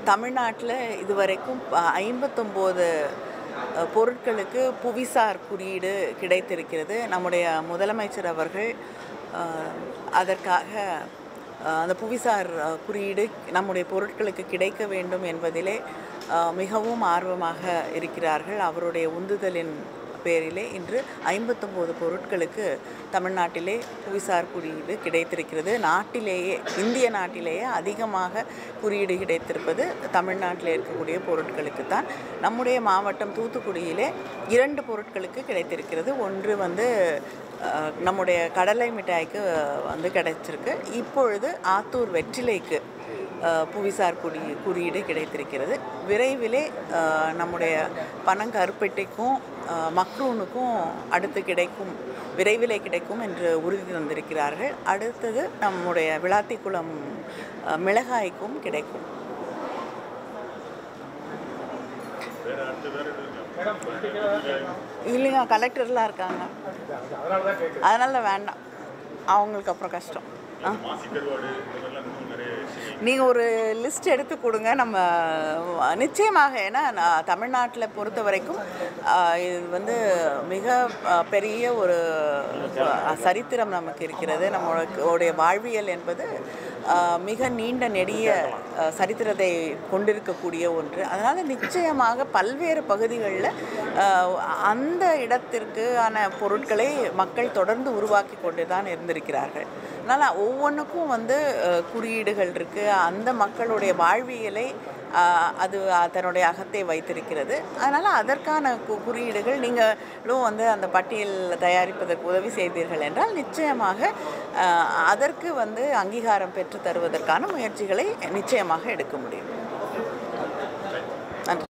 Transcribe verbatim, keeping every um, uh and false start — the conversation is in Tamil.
தமிழ்நாட்டில் இதுவரைக்கும் ஐம்பத்தொம்போது பொருட்களுக்கு புவிசார் குறியீடு கிடைத்திருக்கிறது. நம்முடைய முதலமைச்சர் அவர்கள் அதற்காக அந்த புவிசார் குறியீடு நம்முடைய பொருட்களுக்கு கிடைக்க வேண்டும் என்பதிலே மிகவும் ஆர்வமாக இருக்கிறார்கள். அவருடைய உந்துதலின் பேரிலே இன்று ஐம்பத்தொம்போது பொருட்களுக்கு தமிழ்நாட்டிலே புவிசார் குறியீடு கிடைத்திருக்கிறது. நாட்டிலேயே இந்திய நாட்டிலேயே அதிகமாக குறியீடு கிடைத்திருப்பது தமிழ்நாட்டில் இருக்கக்கூடிய பொருட்களுக்கு தான். நம்முடைய மாவட்டம் தூத்துக்குடியிலே இரண்டு பொருட்களுக்கு கிடைத்திருக்கிறது. ஒன்று வந்து நம்முடைய கடலை மிட்டாய்க்கு வந்து கிடைச்சிருக்கு. இப்பொழுது ஆத்தூர் வெற்றிலைக்கு புவிசார் குறி குறியீடு கிடைத்திருக்கிறது. விரைவிலே நம்முடைய பனங்கருப்பெட்டிக்கும் மக்ரூனுக்கும் அடுத்து கிடைக்கும், விரைவிலே கிடைக்கும் என்று உறுதி தந்திருக்கிறார்கள். அடுத்தது நம்முடைய விளாத்திக்குளம் மிளகாய்க்கும் கிடைக்கும். இல்லைங்க, கலெக்டர்லாம் இருக்காங்க, அதனால வேண்டாம், அவங்களுக்கு அப்புறம் கஷ்டம். நீங்கள் ஒரு லிஸ்ட் எடுத்து கொடுங்க, நம்ம நிச்சயமாக. ஏன்னா நான் தமிழ்நாட்டில் பொறுத்த வரைக்கும் இது வந்து மிக பெரிய ஒரு சரித்திரம் நமக்கு இருக்கிறது. நம்மளுடைய வாழ்வியல் என்பது மிக நீண்ட நெடிய சரித்திரத்தை கொண்டிருக்கக்கூடிய ஒன்று. அதனால் நிச்சயமாக பல்வேறு பகுதிகளில் அந்த இடத்திற்கான பொருட்களை மக்கள் தொடர்ந்து உருவாக்கி கொண்டு தான் இருந்திருக்கிறார்கள். அதனால் ஒவ்வொன்றுக்கும் வந்து குறியீடுகள் இருக்குது. அந்த மக்களுடைய வாழ்வியலை அது தன்னுடைய அகத்தை வைத்திருக்கிறது. அதனால் அதற்கான கு குறியீடுகள் நீங்களும் வந்து அந்த பட்டியல் தயாரிப்பதற்கு உதவி செய்தீர்கள் என்றால் நிச்சயமாக அதற்கு வந்து அங்கீகாரம் பெற்று தருவதற்கான முயற்சிகளை நிச்சயமாக எடுக்க முடியும்.